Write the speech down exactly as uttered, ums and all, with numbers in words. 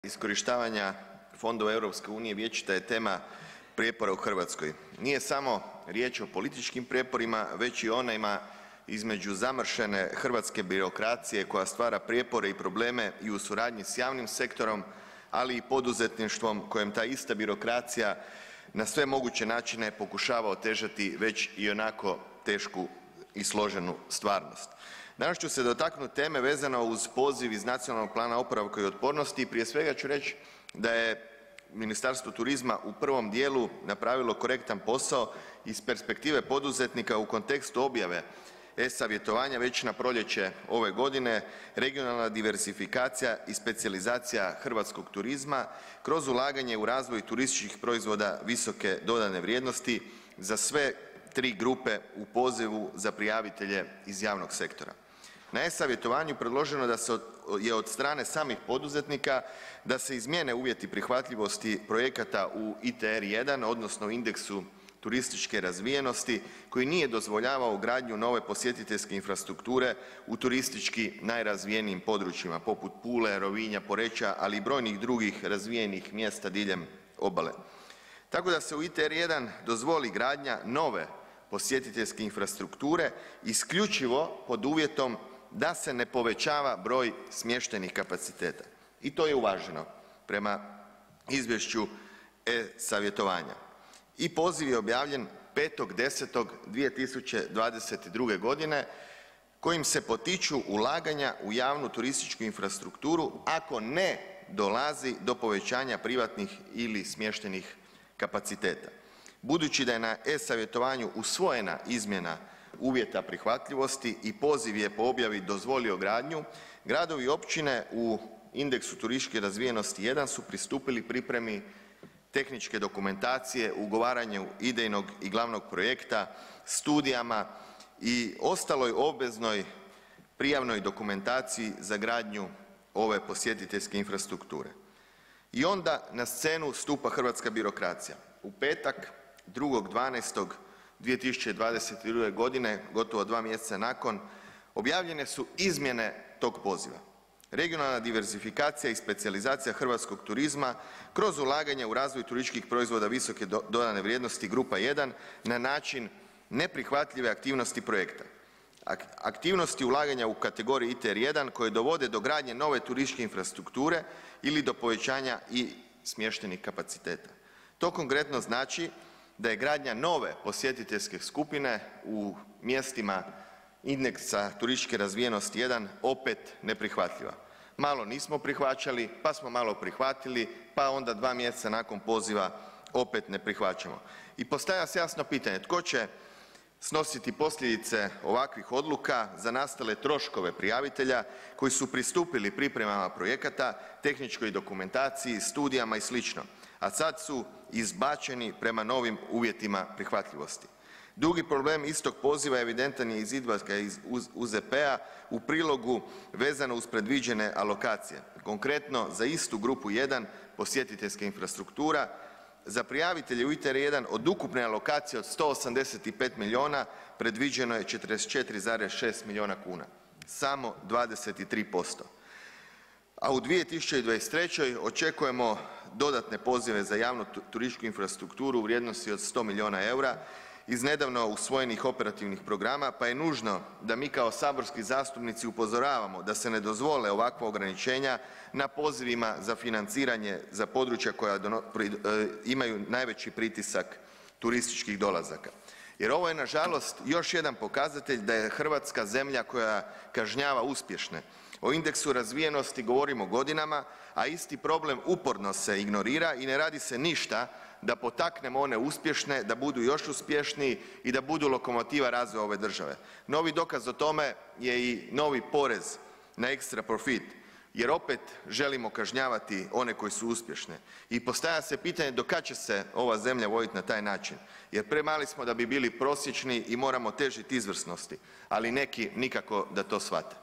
Iskorištavanja fondova Europske unije vječita je tema prijepora u Hrvatskoj. Nije samo riječ o političkim prijeporima, već i onima između zamršene hrvatske birokracije koja stvara prijepore i probleme i u suradnji s javnim sektorom, ali i poduzetništvom kojem ta ista birokracija na sve moguće načine pokušava otežati već ionako tešku i složenu stvarnost. Danas ću se dotaknuti teme vezano uz poziv iz Nacionalnog plana oporavka i otpornosti i prije svega ću reći da je Ministarstvo turizma u prvom dijelu napravilo korektan posao iz perspektive poduzetnika u kontekstu objave e-savjetovanja već na proljeće ove godine, regionalna diversifikacija i specijalizacija hrvatskog turizma kroz ulaganje u razvoj turističkih proizvoda visoke dodane vrijednosti za sve tri grupe u pozivu za prijavitelje iz javnog sektora. Na e-savjetovanju predloženo da se je od strane samih poduzetnika da se izmijene uvjeti prihvatljivosti projekata u I T R jedan odnosno indeksu turističke razvijenosti koji nije dozvoljavao gradnju nove posjetiteljske infrastrukture u turistički najrazvijenijim područjima poput Pule, Rovinja, Poreča, ali i brojnih drugih razvijenih mjesta diljem obale. Tako da se u I T R jedan dozvoli gradnja nove posjetiteljske infrastrukture isključivo pod uvjetom da se ne povećava broj smještajnih kapaciteta. I to je uvaženo prema izvješću e-savjetovanja. I poziv je objavljen petog desetog dvije tisuće dvadeset druge godine kojim se potiču ulaganja u javnu turističku infrastrukturu ako ne dolazi do povećanja privatnih ili smještajnih kapaciteta. Budući da je na e-savjetovanju usvojena izmjena uvjeta prihvatljivosti i poziv je po objavi dozvolio gradnju, gradovi i općine u indeksu turističke razvijenosti jedan su pristupili pripremi tehničke dokumentacije, ugovaranju idejnog i glavnog projekta, studijama i ostaloj obveznoj prijavnoj dokumentaciji za gradnju ove posjetiteljske infrastrukture. I onda na scenu stupa hrvatska birokracija. U petak drugog dvanaestog dvije tisuće dvadeset druge godine, gotovo dva mjeseca nakon, objavljene su izmjene tog poziva. Regionalna diversifikacija i specijalizacija hrvatskog turizma kroz ulaganje u razvoj turističkih proizvoda visoke dodane vrijednosti grupa jedan na način neprihvatljive aktivnosti projekta. Aktivnosti ulaganja u kategoriji I T R jedan koje dovode do gradnje nove turističke infrastrukture ili do povećanja i smještajnih kapaciteta. To konkretno znači da je gradnja nove posjetiteljske skupine u mjestima indeksa turističke razvijenosti jedan opet neprihvatljiva. Malo nismo prihvaćali, pa smo malo prihvatili, pa onda dva mjeseca nakon poziva opet ne prihvaćamo. I postavlja se jasno pitanje tko će snositi posljedice ovakvih odluka za nastale troškove prijavitelja koji su pristupili pripremama projekata, tehničkoj dokumentaciji, studijama i slično, a sad su izbačeni prema novim uvjetima prihvatljivosti. Drugi problem istog poziva evidentan je iz izvatka iz U Z P-a u prilogu vezano uz predviđene alokacije. Konkretno za istu grupu jedan posjetiteljska infrastruktura za prijavitelje u I T R jedan od ukupne alokacije od sto osamdeset pet milijuna predviđeno je četrdeset četiri zarez šest milijuna kuna, samo dvadeset tri posto. A u dvije tisuće dvadeset trećoj očekujemo dodatne pozive za javnu turističku infrastrukturu u vrijednosti od sto milijuna eura iz nedavno usvojenih operativnih programa, pa je nužno da mi kao saborski zastupnici upozoravamo da se ne dozvole ovakva ograničenja na pozivima za financiranje za područja koja imaju najveći pritisak turističkih dolazaka. Jer ovo je nažalost još jedan pokazatelj da je Hrvatska zemlja koja kažnjava uspješne. O indeksu razvijenosti govorimo godinama, a isti problem uporno se ignorira i ne radi se ništa da potaknemo one uspješne da budu još uspješniji i da budu lokomotiva razvoja ove države. Novi dokaz o tome je i novi porez na ekstra profit, jer opet želimo kažnjavati one koji su uspješne. I postavlja se pitanje do kad će se ova zemlja voditi na taj način, jer premali smo da bi bili prosječni i moramo težiti izvrsnosti, ali neki nikako da to shvate.